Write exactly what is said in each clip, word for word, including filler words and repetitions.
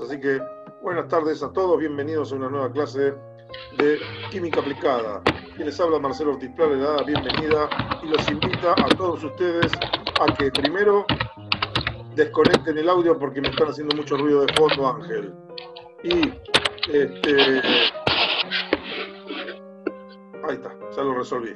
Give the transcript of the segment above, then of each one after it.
cosas. Así que buenas tardes a todos, bienvenidos a una nueva clase de Química Aplicada. Quien les habla, Marcelo Ortiz Pla, le da la bienvenida y los invita a todos ustedes a que primero desconecten el audio porque me están haciendo mucho ruido de fondo, Ángel. Y este, ahí está, ya lo resolví.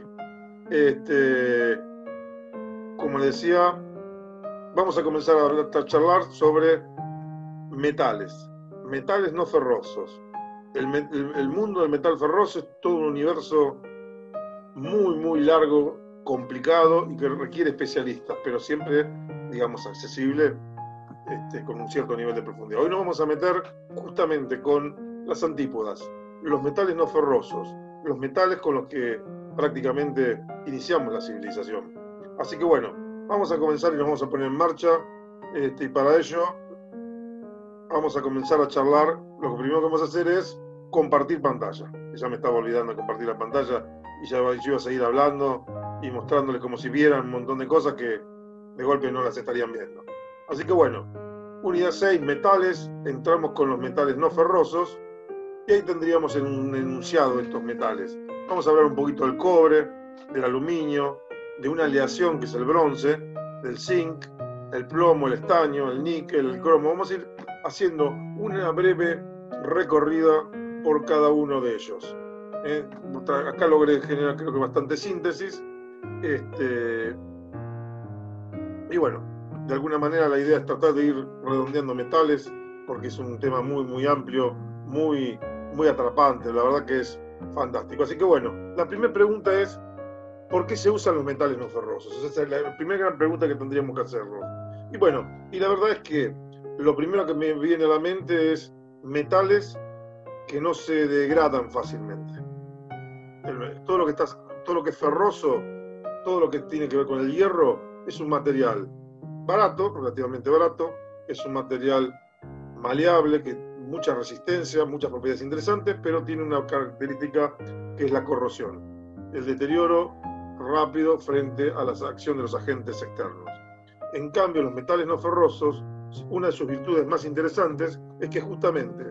Este, como les decía, vamos a comenzar a, a charlar sobre metales, metales no ferrosos. El, el, el mundo del metal ferroso es todo un universo muy, muy largo, complicado y que requiere especialistas, pero siempre, digamos, accesible este, con un cierto nivel de profundidad. Hoy nos vamos a meter justamente con las antípodas, los metales no ferrosos, los metales con los que prácticamente iniciamos la civilización. Así que bueno, vamos a comenzar y nos vamos a poner en marcha, este, y para ello vamos a comenzar a charlar. Lo primero que vamos a hacer es compartir pantalla. Ya me estaba olvidando de compartir la pantalla y ya iba a seguir hablando y mostrándoles como si vieran un montón de cosas que de golpe no las estarían viendo. Así que bueno, unidad seis, metales. Entramos con los metales no ferrosos y ahí tendríamos en un enunciado de estos metales. Vamos a hablar un poquito del cobre, del aluminio, de una aleación que es el bronce, del zinc, el plomo, el estaño, el níquel, el cromo. Vamos a ir haciendo una breve recorrida por cada uno de ellos. Eh, acá logré generar creo que bastante síntesis. Este, y bueno, de alguna manera la idea es tratar de ir redondeando metales, porque es un tema muy, muy amplio, muy, muy atrapante, la verdad que es fantástico. Así que bueno, la primera pregunta es, ¿por qué se usan los metales no ferrosos? Esa es la primera gran pregunta que tendríamos que hacernos. Y bueno, y la verdad es que lo primero que me viene a la mente es metales que no se degradan fácilmente. Todo lo que está, todo lo que es ferroso, todo lo que tiene que ver con el hierro, es un material barato, relativamente barato, es un material maleable, que mucha resistencia, muchas propiedades interesantes, pero tiene una característica que es la corrosión, el deterioro rápido frente a la acción de los agentes externos. En cambio, los metales no ferrosos, una de sus virtudes más interesantes es que justamente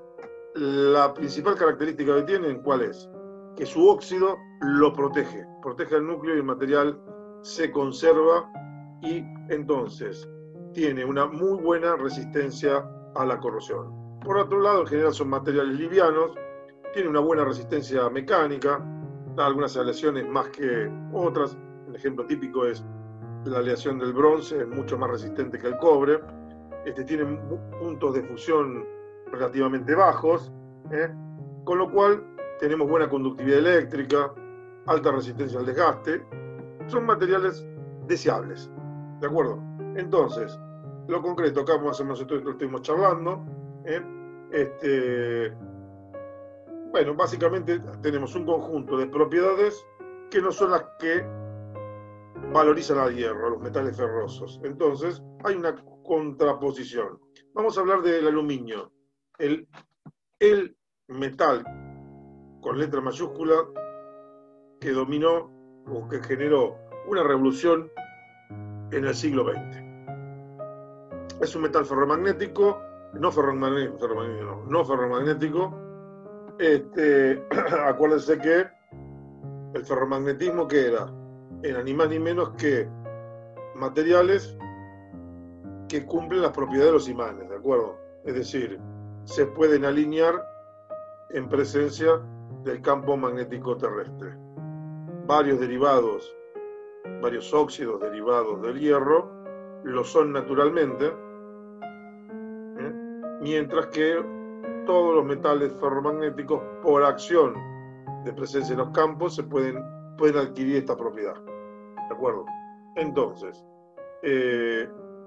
la principal característica que tienen, ¿cuál es? Que su óxido lo protege, protege el núcleo y el material se conserva y entonces tiene una muy buena resistencia a la corrosión. Por otro lado, en general son materiales livianos, tiene una buena resistencia mecánica, algunas aleaciones más que otras. El ejemplo típico es la aleación del bronce, es mucho más resistente que el cobre. Este, tiene puntos de fusión relativamente bajos, ¿eh? Con lo cual tenemos buena conductividad eléctrica, alta resistencia al desgaste. Son materiales deseables, ¿de acuerdo? Entonces, lo concreto, acá más o menos esto lo estuvimos charlando, ¿eh? Este, bueno, básicamente tenemos un conjunto de propiedades que no son las que valorizan al hierro, a los metales ferrosos. Entonces, hay una contraposición. Vamos a hablar del aluminio. El, el metal con letra mayúscula que dominó o que generó una revolución en el siglo veinte. Es un metal ferromagnético, no ferromagnético, ferromagnético no, no ferromagnético. Este, acuérdense que el ferromagnetismo, ¿qué era? Era ni más ni menos que materiales que cumplen las propiedades de los imanes, ¿de acuerdo? Es decir, se pueden alinear en presencia del campo magnético terrestre. Varios derivados, varios óxidos derivados del hierro, lo son naturalmente, ¿eh? Mientras que todos los metales ferromagnéticos, por acción de presencia en los campos, se pueden, pueden adquirir esta propiedad. ¿De acuerdo? Entonces, eh,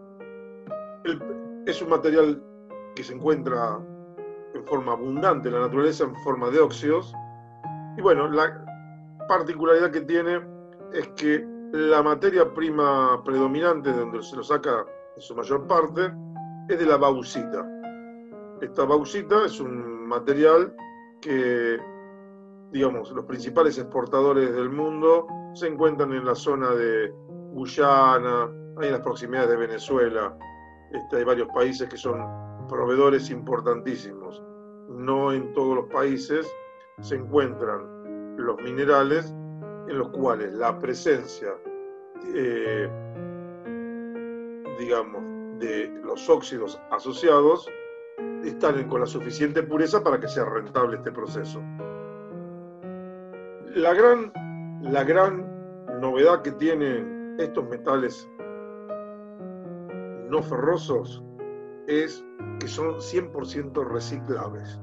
el, es un material que se encuentra en forma abundante en la naturaleza, en forma de óxidos. Y bueno, la particularidad que tiene es que la materia prima predominante, de donde se lo saca en su mayor parte, es de la bauxita. Esta bauxita es un material que, digamos, los principales exportadores del mundo se encuentran en la zona de Guyana, ahí en las proximidades de Venezuela. Este, hay varios países que son proveedores importantísimos. No en todos los países se encuentran los minerales en los cuales la presencia, eh, digamos, de los óxidos asociados están con la suficiente pureza para que sea rentable este proceso. La gran, la gran novedad que tienen estos metales no ferrosos es que son cien por ciento reciclables.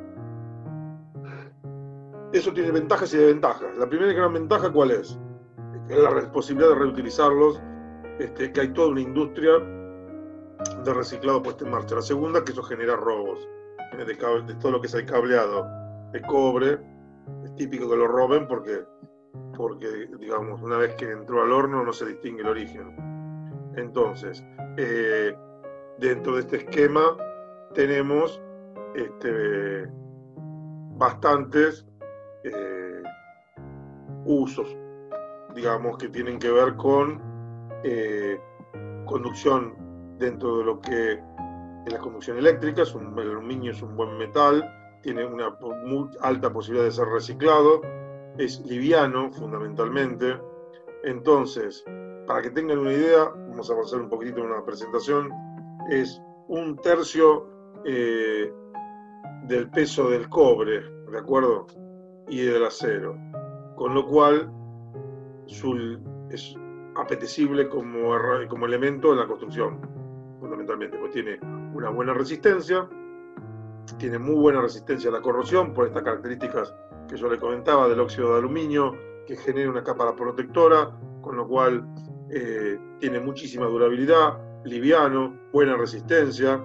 Eso tiene ventajas y desventajas. La primera gran ventaja, ¿cuál es? Es la posibilidad de reutilizarlos, este, que hay toda una industria de reciclado puesta en marcha. La segunda, que eso genera robos de, cable, de todo lo que es el cableado de cobre. Es típico que lo roben porque, porque, digamos, una vez que entró al horno no se distingue el origen. Entonces, eh, dentro de este esquema tenemos este, bastantes eh, usos, digamos, que tienen que ver con eh, conducción dentro de lo que es la conducción eléctrica. Es un, el aluminio es un buen metal, tiene una muy alta posibilidad de ser reciclado, es liviano fundamentalmente. Entonces, para que tengan una idea, vamos a avanzar un poquitito en una presentación, es un tercio eh, del peso del cobre, ¿de acuerdo? Y del acero, con lo cual su, es apetecible como, como elemento en la construcción, fundamentalmente, pues tiene una buena resistencia, tiene muy buena resistencia a la corrosión por estas características que yo le comentaba del óxido de aluminio, que genera una capa protectora, con lo cual eh, tiene muchísima durabilidad, liviano, buena resistencia,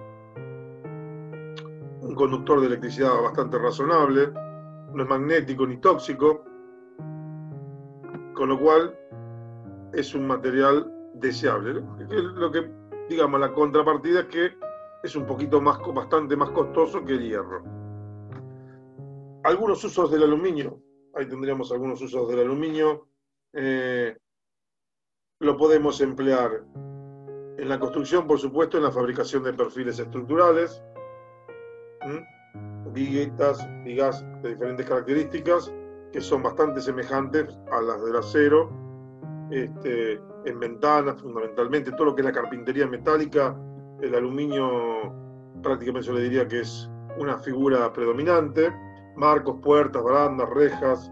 un conductor de electricidad bastante razonable, no es magnético ni tóxico, con lo cual es un material deseable. Lo que, digamos, la contrapartida es que es un poquito más, bastante más costoso que el hierro. Algunos usos del aluminio, ahí tendríamos algunos usos del aluminio, eh, lo podemos emplear en la construcción, por supuesto, en la fabricación de perfiles estructurales, ¿Mm? viguetas, vigas de diferentes características, que son bastante semejantes a las del acero, este, en ventanas fundamentalmente, todo lo que es la carpintería metálica, el aluminio prácticamente yo le diría que es una figura predominante, marcos, puertas, barandas, rejas,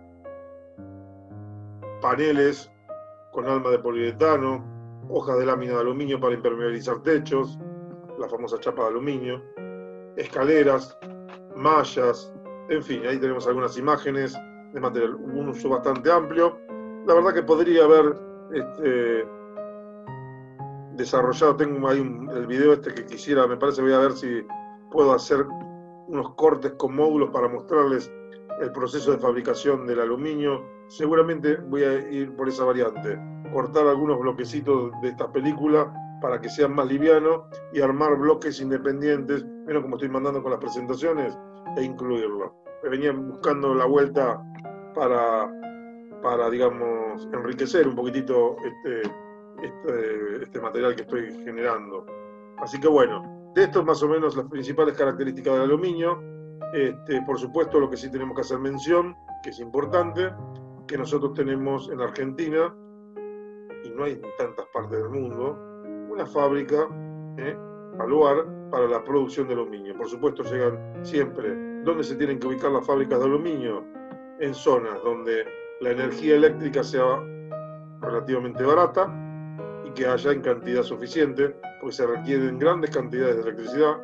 paneles con alma de poliuretano, hojas de lámina de aluminio para impermeabilizar techos, la famosa chapa de aluminio, escaleras, mallas, en fin, ahí tenemos algunas imágenes de material, un uso bastante amplio. La verdad que podría haber este, desarrollado, tengo ahí un, el video este que quisiera, me parece, voy a ver si puedo hacer unos cortes con módulos para mostrarles el proceso de fabricación del aluminio. Seguramente voy a ir por esa variante, cortar algunos bloquecitos de esta película para que sean más livianos y armar bloques independientes, menos como estoy mandando con las presentaciones, e incluirlo. Me venía buscando la vuelta para, para digamos, enriquecer un poquitito este, este, este material que estoy generando. Así que bueno, de esto más o menos las principales características del aluminio. Este, por supuesto, lo que sí tenemos que hacer mención, que es importante, que nosotros tenemos en Argentina, y no hay en tantas partes del mundo, una fábrica, ¿eh? al lugar para la producción de aluminio. Por supuesto, llegan siempre. ¿Dónde se tienen que ubicar las fábricas de aluminio? En zonas donde la energía eléctrica sea relativamente barata y que haya en cantidad suficiente, porque se requieren grandes cantidades de electricidad,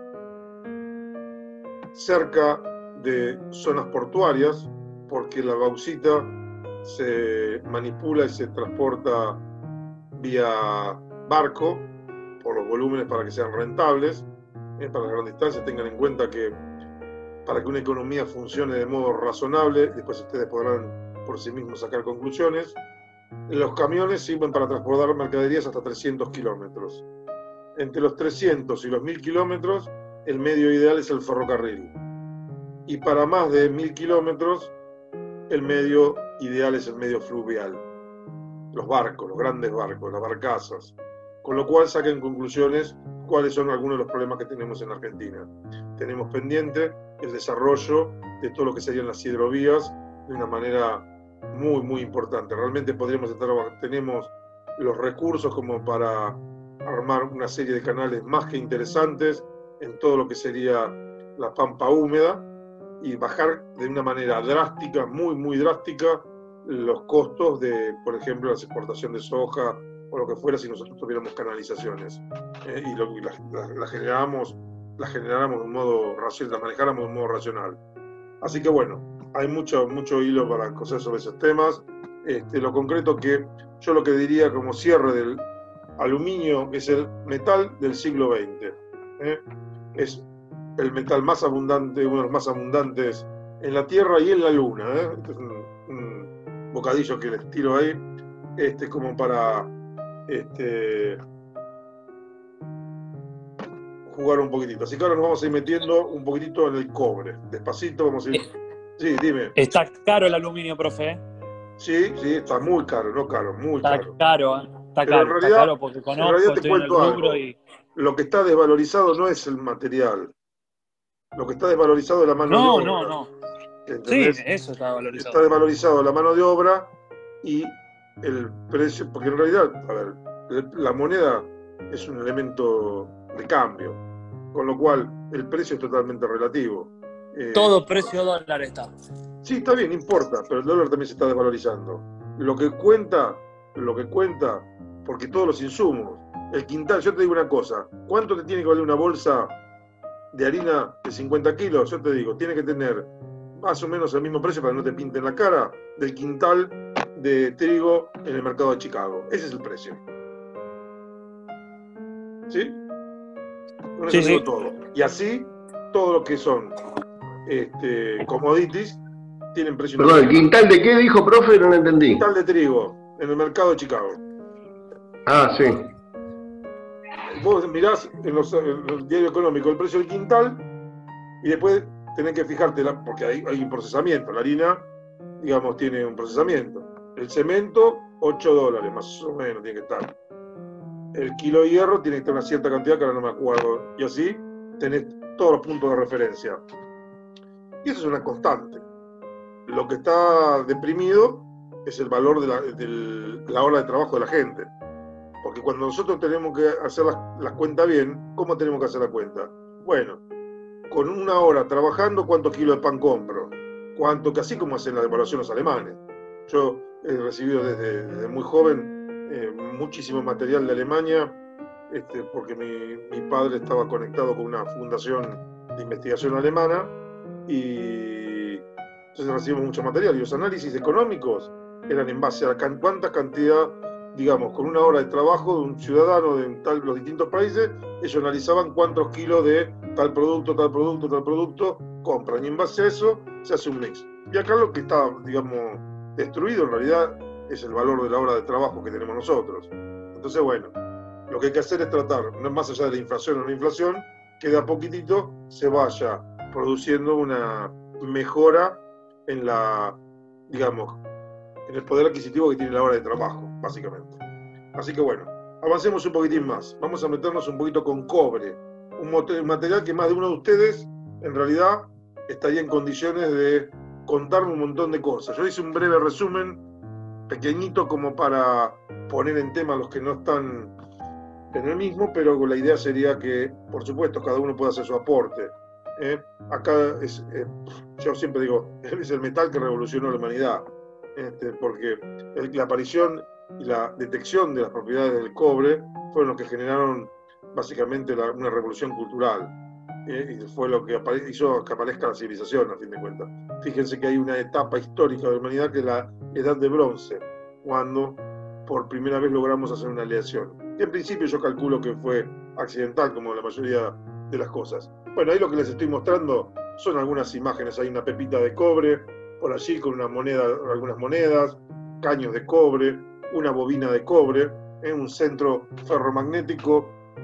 cerca de zonas portuarias, porque la bauxita se manipula y se transporta vía barco por los volúmenes para que sean rentables, eh, para las grandes distancias. Tengan en cuenta que para que una economía funcione de modo razonable, después ustedes podrán por sí mismos sacar conclusiones, los camiones sirven para transportar mercaderías hasta trescientos kilómetros. Entre los trescientos y los mil kilómetros, el medio ideal es el ferrocarril. Y para más de mil kilómetros, el medio ideal es el medio fluvial. Los barcos, los grandes barcos, las barcazas. Con lo cual saquen conclusiones cuáles son algunos de los problemas que tenemos en Argentina. Tenemos pendiente el desarrollo de todo lo que serían las hidrovías de una manera muy, muy importante. Realmente podríamos estar, tenemos los recursos como para armar una serie de canales más que interesantes en todo lo que sería la pampa húmeda y bajar de una manera drástica, muy, muy drástica, los costos de, por ejemplo, la exportación de soja o lo que fuera si nosotros tuviéramos canalizaciones eh, y, lo, y las la, la generáramos, la generáramos de un modo racional, las manejáramos de un modo racional. Así que bueno, hay mucho, mucho hilo para coser sobre esos temas. Este, lo concreto que yo lo que diría como cierre del aluminio es el metal del siglo veinte. ¿eh? Es el metal más abundante, uno de los más abundantes en la Tierra y en la Luna. ¿eh? Este es un, un bocadillo que les tiro ahí, este, como para este, jugar un poquitito. Así que ahora nos vamos a ir metiendo un poquitito en el cobre. Despacito vamos a ir. Sí, dime. Está caro el aluminio, profe. Sí, sí, está muy caro, no caro, muy está caro. Caro, ¿eh? Está Pero caro, en realidad, está caro porque conozco, en realidad te estoy en el cuento rubro algo. y... Lo que está desvalorizado no es el material. Lo que está desvalorizado es la mano No, de no, obra. no. ¿Entendés? Sí, eso está valorizado. Está desvalorizado la mano de obra y el precio, porque en realidad, a ver, la moneda es un elemento de cambio, con lo cual el precio es totalmente relativo. Eh, Todo precio dólar está. Sí, está bien, no importa, pero el dólar también se está desvalorizando. Lo que cuenta, lo que cuenta, porque todos los insumos, el quintal, yo te digo una cosa, ¿cuánto te tiene que valer una bolsa de harina de cincuenta kilos? Yo te digo, tiene que tener más o menos el mismo precio para que no te pinten la cara del quintal de trigo en el mercado de Chicago. Ese es el precio. ¿Sí? Con eso Sí, digo sí. todo. Y así, todo lo que son este, commodities tienen precio. Perdón, ¿el quintal de qué dijo, profe? No lo entendí. Quintal de trigo en el mercado de Chicago. Ah, sí. Vos mirás en, los, en el diario económico el precio del quintal y después tenés que fijarte, la, porque hay, hay un procesamiento. La harina, digamos, tiene un procesamiento. El cemento, ocho dólares más o menos tiene que estar. El kilo de hierro tiene que tener una cierta cantidad que ahora no me acuerdo. Y así tenés todos los puntos de referencia. Y eso es una constante. Lo que está deprimido es el valor de la, de la hora de trabajo de la gente. Porque cuando nosotros tenemos que hacer la, la cuenta bien, ¿cómo tenemos que hacer la cuenta? Bueno, con una hora trabajando, ¿cuántos kilos de pan compro? ¿Cuánto? Que así como hacen la devaluación los alemanes. Yo he recibido desde, desde muy joven eh, muchísimo material de Alemania, este, porque mi, mi padre estaba conectado con una fundación de investigación alemana y entonces recibimos mucho material. Y los análisis económicos eran en base a la can, cuánta cantidad, digamos, con una hora de trabajo de un ciudadano de tal, los distintos países, ellos analizaban cuántos kilos de tal producto, tal producto, tal producto compran. Y en base a eso se hace un mix. Y acá lo que está, digamos, destruido en realidad es el valor de la hora de trabajo que tenemos nosotros. Entonces, bueno, lo que hay que hacer es tratar, no más allá de la inflación o no inflación, que de a poquitito se vaya produciendo una mejora en la, digamos, en el poder adquisitivo que tiene la hora de trabajo, básicamente. Así que bueno, avancemos un poquitín más. Vamos a meternos un poquito con cobre, un material que más de uno de ustedes, en realidad, estaría en condiciones de contarme un montón de cosas. Yo hice un breve resumen, pequeñito, como para poner en tema a los que no están en el mismo, pero la idea sería que, por supuesto, cada uno pueda hacer su aporte. ¿eh? Acá es, eh, yo siempre digo, es el metal que revolucionó la humanidad. Este, porque el, la aparición y la detección de las propiedades del cobre fueron los que generaron básicamente la, una revolución cultural, ¿eh? Y fue lo que apare, hizo que aparezca la civilización, a fin de cuentas. Fíjense que hay una etapa histórica de la humanidad que es la edad de bronce, cuando por primera vez logramos hacer una aleación. Y en principio yo calculo que fue accidental, como la mayoría de las cosas. Bueno, ahí lo que les estoy mostrando son algunas imágenes. Hay una pepita de cobre por allí con una moneda, algunas monedas, caños de cobre, una bobina de cobre, en un centro ferromagnético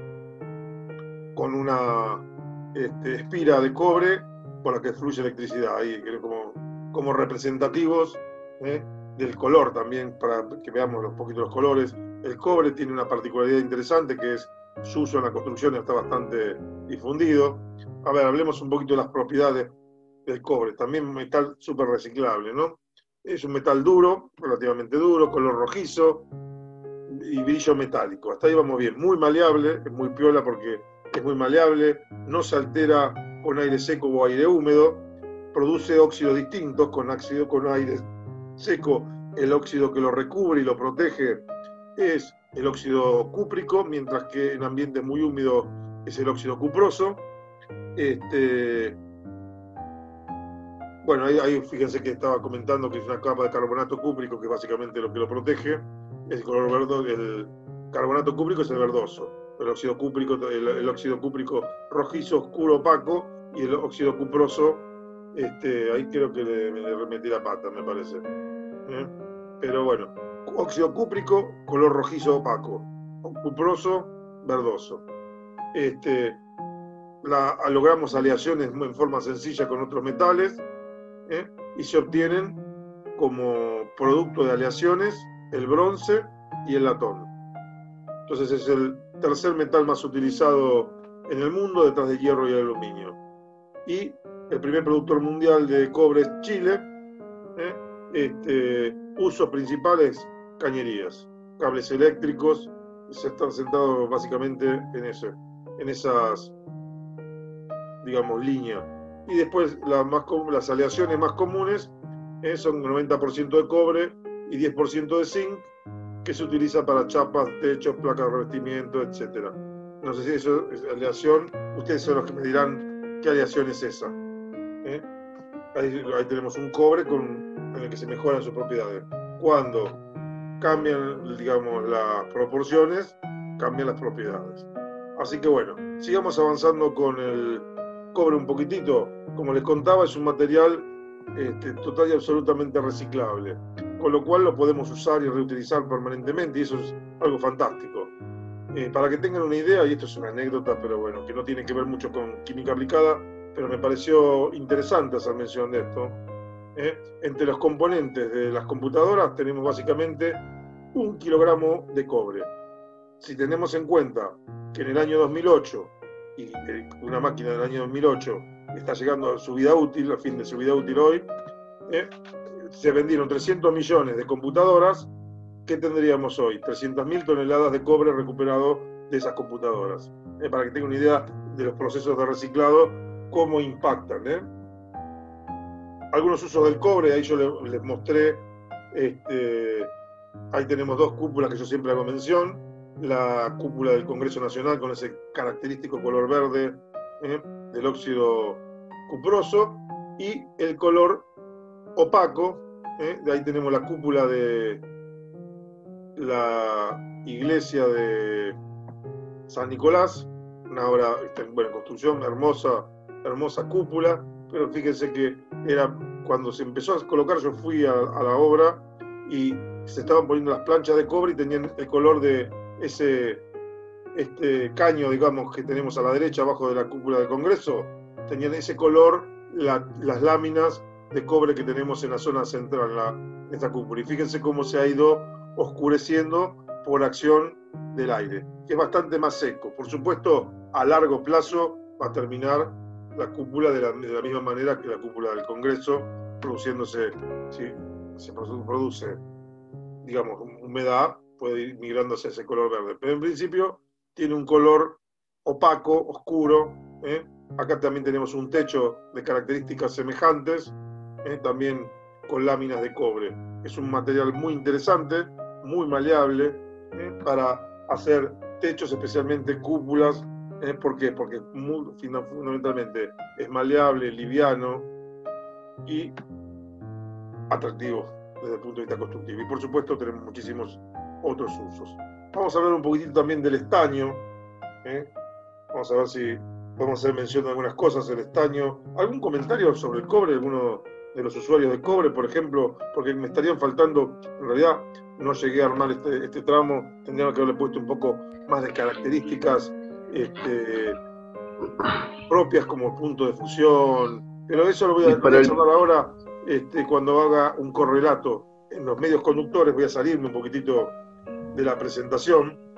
con una este, espira de cobre por la que fluye electricidad, ahí como, como representativos ¿eh? del color también, para que veamos un poquito los colores. El cobre tiene una particularidad interesante que es su uso en la construcción está bastante difundido. A ver, hablemos un poquito de las propiedades del cobre. También un metal súper reciclable, ¿no? Es un metal duro, relativamente duro, color rojizo y brillo metálico. Hasta ahí vamos bien. Muy maleable, es muy piola porque es muy maleable, no se altera con aire seco o aire húmedo, produce óxidos distintos con, ácido, con aire seco. El óxido que lo recubre y lo protege es el óxido cúprico, mientras que en ambiente muy húmedo es el óxido cuproso. Este, bueno, ahí, ahí fíjense que estaba comentando que es una capa de carbonato cúprico, que básicamente lo que lo protege. El color verde, el carbonato cúprico es el verdoso, el óxido cúprico, el, el óxido cúprico rojizo, oscuro, opaco, y el óxido cuproso, este, ahí creo que le, le remetí la pata, me parece. ¿Eh? Pero bueno, óxido cúprico, color rojizo opaco, cuproso, verdoso. Este, la, logramos aleaciones en forma sencilla con otros metales, ¿eh? Y se obtienen como producto de aleaciones el bronce y el latón. Entonces es el tercer metal más utilizado en el mundo, detrás de hierro y el aluminio. Y el primer productor mundial de cobre es Chile. ¿eh? Este, usos principales, cañerías, cables eléctricos, se están sentados básicamente en eso, en esas, digamos, líneas. Y después la más, las aleaciones más comunes eh, son noventa por ciento de cobre y diez por ciento de zinc, que se utiliza para chapas, techos, placas de revestimiento, etcétera. No sé si eso es aleación, ustedes son los que me dirán qué aleación es esa. ¿eh? Ahí, ahí tenemos un cobre con, en el que se mejoran sus propiedades. Cuando cambian, digamos, las proporciones, cambian las propiedades. Así que bueno, sigamos avanzando con el cobre un poquitito. Como les contaba, es un material este, total y absolutamente reciclable, con lo cual lo podemos usar y reutilizar permanentemente, y eso es algo fantástico. Eh, para que tengan una idea, y esto es una anécdota, pero bueno, que no tiene que ver mucho con química aplicada, pero me pareció interesante hacer mención de esto. ¿eh? Entre los componentes de las computadoras tenemos básicamente un kilogramo de cobre. Si tenemos en cuenta que en el año dos mil ocho, y una máquina del año dos mil ocho está llegando a su vida útil, a fin de su vida útil hoy, ¿eh? se vendieron trescientos millones de computadoras, ¿qué tendríamos hoy? trescientas mil toneladas de cobre recuperado de esas computadoras. ¿eh? Para que tengan una idea de los procesos de reciclado, cómo impactan. ¿eh? Algunos usos del cobre, ahí yo les, les mostré, este, ahí tenemos dos cúpulas que yo siempre hago mención, la cúpula del Congreso Nacional con ese característico color verde ¿eh? del óxido cuproso, y el color opaco, ¿eh? de ahí tenemos la cúpula de la iglesia de San Nicolás, una obra en buena construcción, hermosa, hermosa cúpula, pero fíjense que era cuando se empezó a colocar, yo fui a, a la obra y se estaban poniendo las planchas de cobre y tenían el color de ese este caño, digamos, que tenemos a la derecha abajo de la cúpula del Congreso, tenían ese color la, las láminas de cobre que tenemos en la zona central, en, la, en esta cúpula. Y fíjense cómo se ha ido oscureciendo por acción del aire, que es bastante más seco. Por supuesto, a largo plazo va a terminar la cúpula de la, de la misma manera que la cúpula del Congreso, produciéndose, si se produce, digamos, humedad, puede ir migrando hacia ese color verde. Pero en principio tiene un color opaco, oscuro. ¿eh? Acá también tenemos un techo de características semejantes, ¿eh? también con láminas de cobre. Es un material muy interesante, muy maleable, ¿eh? para hacer techos, especialmente cúpulas. ¿eh? ¿Por qué? Porque muy, fundamentalmente es maleable, liviano y atractivo desde el punto de vista constructivo. Y por supuesto tenemos muchísimos otros usos. Vamos a hablar un poquitito también del estaño. ¿eh? Vamos a ver si podemos hacer mención de algunas cosas del estaño. ¿Algún comentario sobre el cobre? ¿Alguno de los usuarios de cobre, por ejemplo? Porque me estarían faltando, en realidad no llegué a armar este, este tramo, tendría que haberle puesto un poco más de características este, propias como punto de fusión, pero eso lo voy a, voy a charlar ahora este, cuando haga un correlato en los medios conductores. Voy a salirme un poquitito de la presentación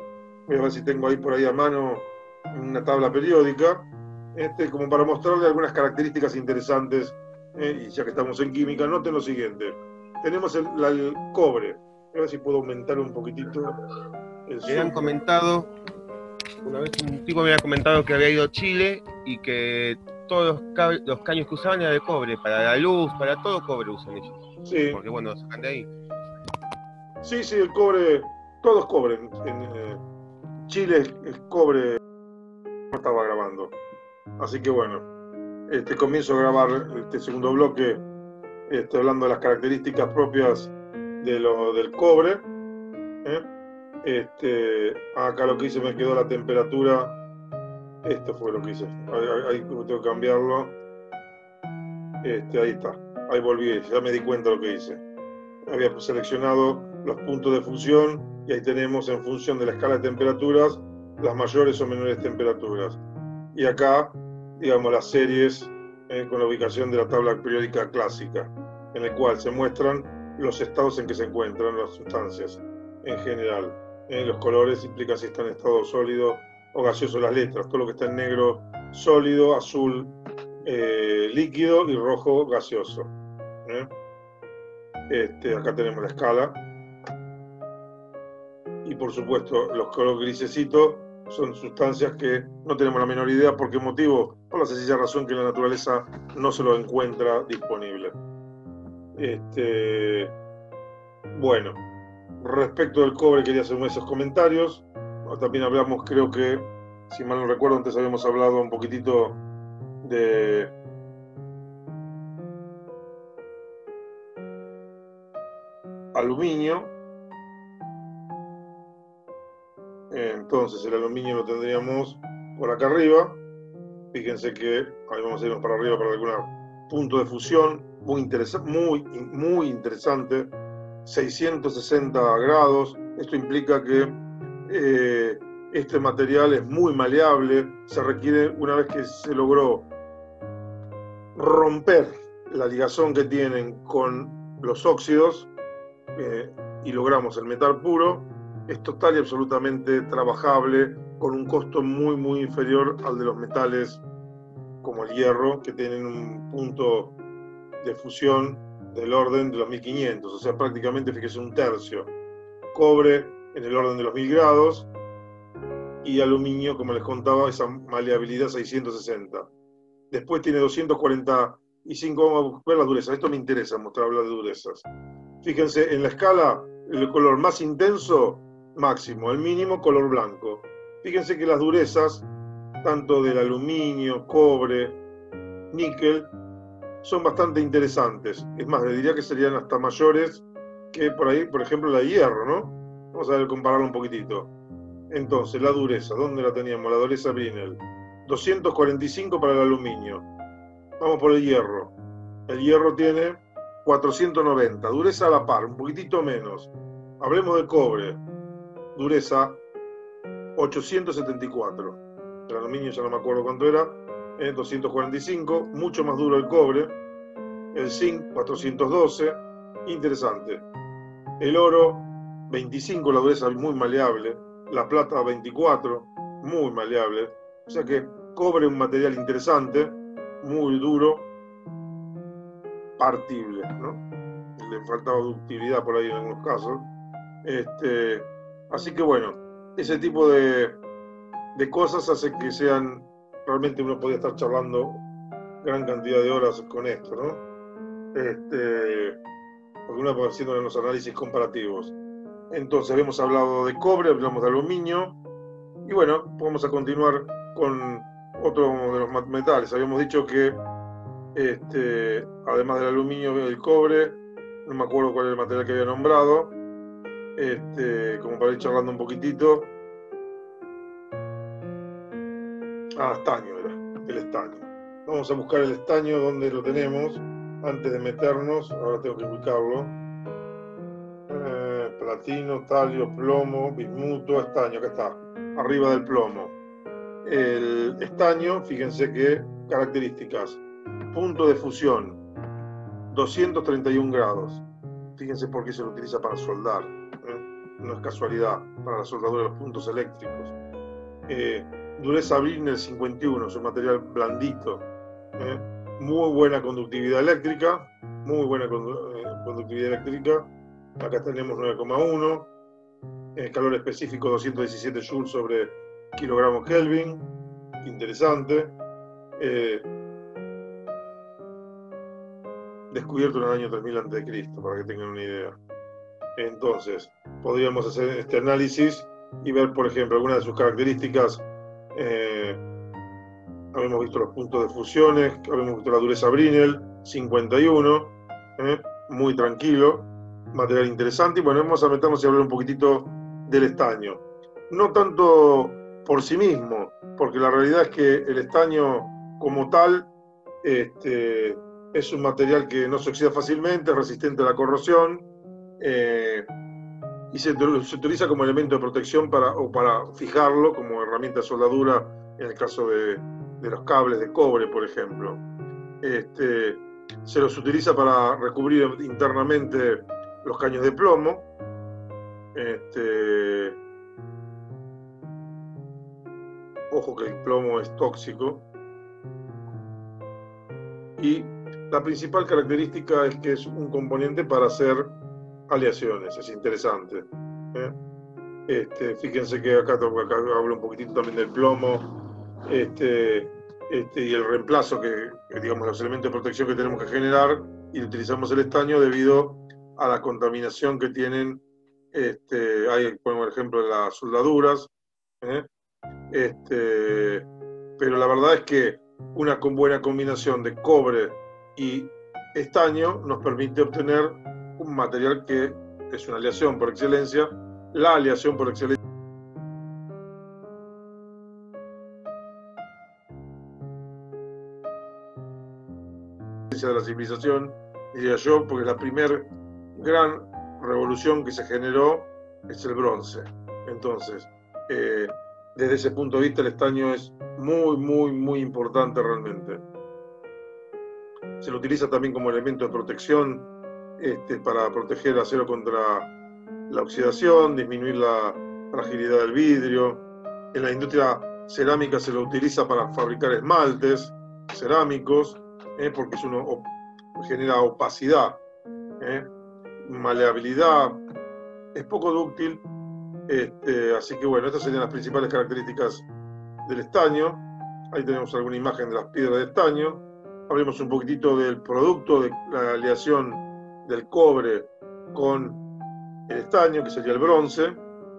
Voy a ver si tengo ahí por ahí a mano una tabla periódica, este, como para mostrarle algunas características interesantes, eh, y ya que estamos en química, noten lo siguiente. Tenemos el, la, el cobre. A ver si puedo aumentar un poquitito el Me han comentado, una vez un tipo me había comentado que había ido a Chile y que todos los, cab- los caños que usaban eran de cobre, para la luz, para todo cobre usan ellos. Sí, Porque bueno, lo sacan de ahí. sí, sí, el cobre, todo es cobre. En, en eh, Chile es, es cobre, no estaba grabando. Así que bueno, este, comienzo a grabar este segundo bloque, este, hablando de las características propias de lo, del cobre. ¿eh? Este, acá lo que hice me quedó la temperatura. Esto fue lo que hice. Ahí, ahí tengo que cambiarlo. Este, ahí está. Ahí volví, ya me di cuenta de lo que hice. Había seleccionado los puntos de fusión y ahí tenemos, en función de la escala de temperaturas, las mayores o menores temperaturas. Y acá, digamos, las series eh, con la ubicación de la tabla periódica clásica, en el cual se muestran los estados en que se encuentran las sustancias en general. Eh, los colores implican si están en estado sólido o gaseoso las letras. Todo lo que está en negro, sólido; azul, eh, líquido; y rojo, gaseoso. ¿eh? Este, acá tenemos la escala. Y por supuesto, los colores grisecitos son sustancias que no tenemos la menor idea por qué motivo, por la sencilla razón que la naturaleza no se lo encuentra disponible. Este, bueno, respecto del cobre quería hacer esos comentarios. También hablamos, creo que, si mal no recuerdo, antes habíamos hablado un poquitito de aluminio. Entonces el aluminio lo tendríamos por acá arriba. Fíjense que ahí vamos a irnos para arriba para algún punto de fusión muy interesante, muy, muy interesante, seiscientos sesenta grados. Esto implica que eh, este material es muy maleable. Se requiere, una vez que se logró romper la ligazón que tienen con los óxidos eh, y logramos el metal puro, es total y absolutamente trabajable con un costo muy muy inferior al de los metales como el hierro, que tienen un punto de fusión del orden de los mil quinientos, o sea, prácticamente, fíjese, un tercio. Cobre en el orden de los mil grados y aluminio, como les contaba, esa maleabilidad seiscientos sesenta. Después tiene doscientos cuarenta y cinco, vamos a ver la dureza. Esto me interesa mostrar, hablar de durezas. Fíjense, en la escala, el color más intenso, máximo; el mínimo, color blanco. Fíjense que las durezas, tanto del aluminio, cobre, níquel, son bastante interesantes. Es más, le diría que serían hasta mayores que por ahí, por ejemplo, la de hierro, ¿no? Vamos a ver, compararlo un poquitito. Entonces, la dureza, ¿dónde la teníamos? La dureza Brinell. doscientos cuarenta y cinco para el aluminio. Vamos por el hierro. El hierro tiene cuatrocientos noventa. Dureza a la par, un poquitito menos. Hablemos del cobre. Dureza ochocientos setenta y cuatro. El aluminio ya no me acuerdo cuánto era. Eh, doscientos cuarenta y cinco. Mucho más duro el cobre. El zinc, cuatrocientos doce. Interesante. El oro, veinticinco, la dureza muy maleable. La plata, veinticuatro, muy maleable. O sea que cobre es un material interesante, muy duro, partible, ¿no? Le faltaba ductilidad por ahí en algunos casos. Este, así que bueno, ese tipo de, de cosas hace que sean, realmente uno podría estar charlando gran cantidad de horas con esto, ¿no? Este, porque uno va haciendo los análisis comparativos. Entonces, habíamos hablado de cobre, hablamos de aluminio, y bueno, vamos a continuar con otro de los metales. Habíamos dicho que, este, además del aluminio y el cobre, no me acuerdo cuál era el material que había nombrado, este, como para ir charlando un poquitito. Ah, estaño era, el estaño. Vamos a buscar el estaño, donde lo tenemos, antes de meternos. Ahora tengo que ubicarlo. Eh, platino, talio, plomo, bismuto, estaño, acá está, arriba del plomo. El estaño, fíjense que características: punto de fusión, doscientos treinta y un grados. Fíjense por qué se lo utiliza para soldar. ¿eh? no es casualidad para la soldadura de los puntos eléctricos. Eh, dureza Brinell cincuenta y uno, es un material blandito, eh, muy buena conductividad eléctrica, muy buena condu eh, conductividad eléctrica. Acá tenemos nueve coma uno, eh, calor específico doscientos diecisiete joules sobre kilogramo Kelvin, interesante. Eh, descubierto en el año tres mil antes de Cristo, para que tengan una idea. Entonces, podríamos hacer este análisis y ver, por ejemplo, algunas de sus características. Eh, habíamos visto los puntos de fusiones, habíamos visto la dureza Brinell, cincuenta y uno, eh, muy tranquilo, material interesante. Y bueno, vamos a meternos y hablar un poquitito del estaño. No tanto por sí mismo, porque la realidad es que el estaño como tal este, es un material que no se oxida fácilmente, es resistente a la corrosión, eh, y se, se utiliza como elemento de protección para, o para fijarlo como herramienta de soldadura en el caso de, de los cables de cobre, por ejemplo. Este, se los utiliza para recubrir internamente los caños de plomo. Este, ojo que el plomo es tóxico. Y la principal característica es que es un componente para hacer aleaciones, es interesante. ¿eh? Este, fíjense que acá, acá hablo un poquitito también del plomo, este, este, y el reemplazo que, digamos, los elementos de protección que tenemos que generar, y utilizamos el estaño debido a la contaminación que tienen, este, ahí pongo el ejemplo de las soldaduras, ¿eh? este, pero la verdad es que una buena combinación de cobre y estaño nos permite obtener un material que es una aleación por excelencia, la aleación por excelencia de la civilización, diría yo, porque la primera gran revolución que se generó es el bronce. Entonces, eh, desde ese punto de vista, el estaño es muy, muy, muy importante realmente. Se lo utiliza también como elemento de protección este, para proteger el acero contra la oxidación, disminuir la fragilidad del vidrio. En la industria cerámica se lo utiliza para fabricar esmaltes cerámicos, eh, porque es uno, op, genera opacidad, eh, maleabilidad, es poco dúctil. Este, así que bueno, estas serían las principales características del estaño. Ahí tenemos alguna imagen de las piedras de estaño. Hablemos un poquitito del producto de la aleación del cobre con el estaño, que sería el bronce.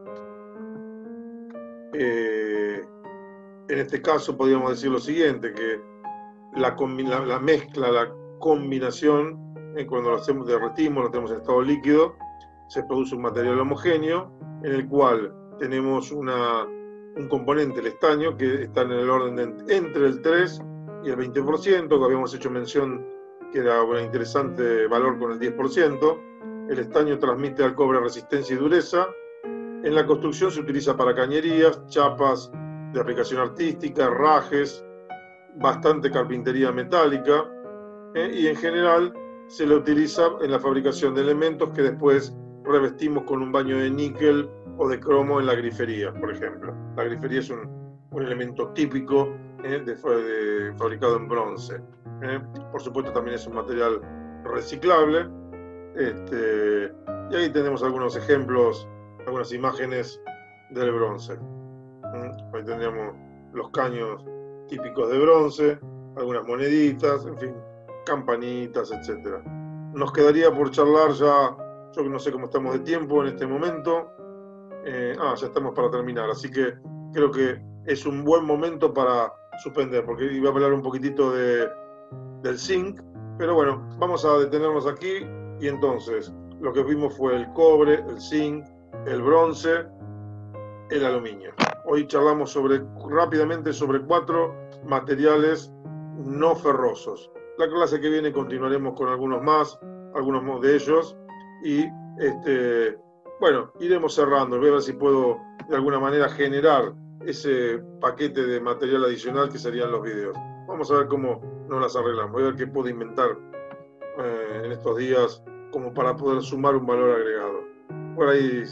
Eh, en este caso podríamos decir lo siguiente, que la, la, la mezcla, la combinación, eh, cuando lo hacemos, derretimos, lo tenemos en estado líquido, se produce un material homogéneo en el cual tenemos una, un componente, el estaño, que está en el orden de entre el tres y el veinte por ciento, que habíamos hecho mención que era un interesante valor con el diez por ciento. El estaño transmite al cobre resistencia y dureza. En la construcción se utiliza para cañerías, chapas de aplicación artística, herrajes, bastante carpintería metálica, ¿eh? Y en general se lo utiliza en la fabricación de elementos que después revestimos con un baño de níquel o de cromo en la grifería, por ejemplo. La grifería es un, un elemento típico, ¿eh? de, de, fabricado en bronce. ¿eh? Por supuesto también es un material reciclable. Este, y ahí tenemos algunos ejemplos, algunas imágenes del bronce. ¿eh? Ahí tendríamos los caños típicos de bronce, algunas moneditas, en fin, campanitas, etcétera. Nos quedaría por charlar ya. Yo que no sé cómo estamos de tiempo en este momento. Eh, ah, ya estamos para terminar, así que creo que es un buen momento para suspender, porque iba a hablar un poquitito de, del zinc, pero bueno, vamos a detenernos aquí. Y entonces, lo que vimos fue el cobre, el zinc, el bronce, el aluminio. Hoy charlamos sobre, rápidamente sobre cuatro materiales no ferrosos. La clase que viene continuaremos con algunos más, algunos de ellos. Y este, bueno, iremos cerrando. Voy a ver si puedo de alguna manera generar ese paquete de material adicional que serían los videos. Vamos a ver cómo nos las arreglamos. Voy a ver qué puedo inventar eh, en estos días como para poder sumar un valor agregado. Por ahí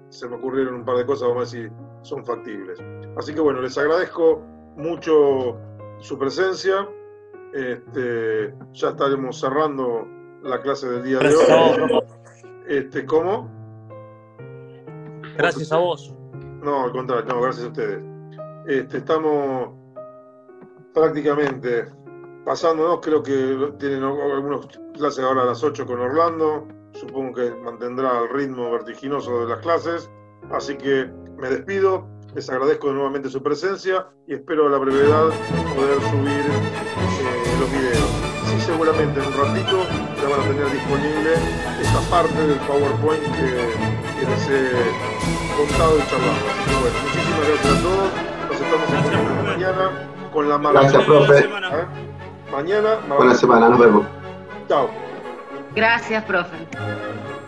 se me ocurrieron un par de cosas, vamos a ver si son factibles. Así que bueno, les agradezco mucho su presencia. Este, ya estaremos cerrando la clase del día de Gracias a hoy. vos. Este, ¿cómo? Gracias a vos. No, al contrario, no, gracias a ustedes. Este, estamos prácticamente pasándonos, creo que tienen algunas clases ahora a las ocho con Orlando, supongo que mantendrá el ritmo vertiginoso de las clases, así que me despido, les agradezco nuevamente su presencia y espero a la brevedad poder subir eh, los videos. Sí, seguramente en un ratito ya van a tener disponible esta parte del PowerPoint que, que les he contado y charlado. Así que bueno, muchísimas gracias a todos, nos estamos encontrando mañana con la marca. Gracias, profe. ¿Eh? Mañana. Buena semana, nos vemos. Chao. Gracias, profe.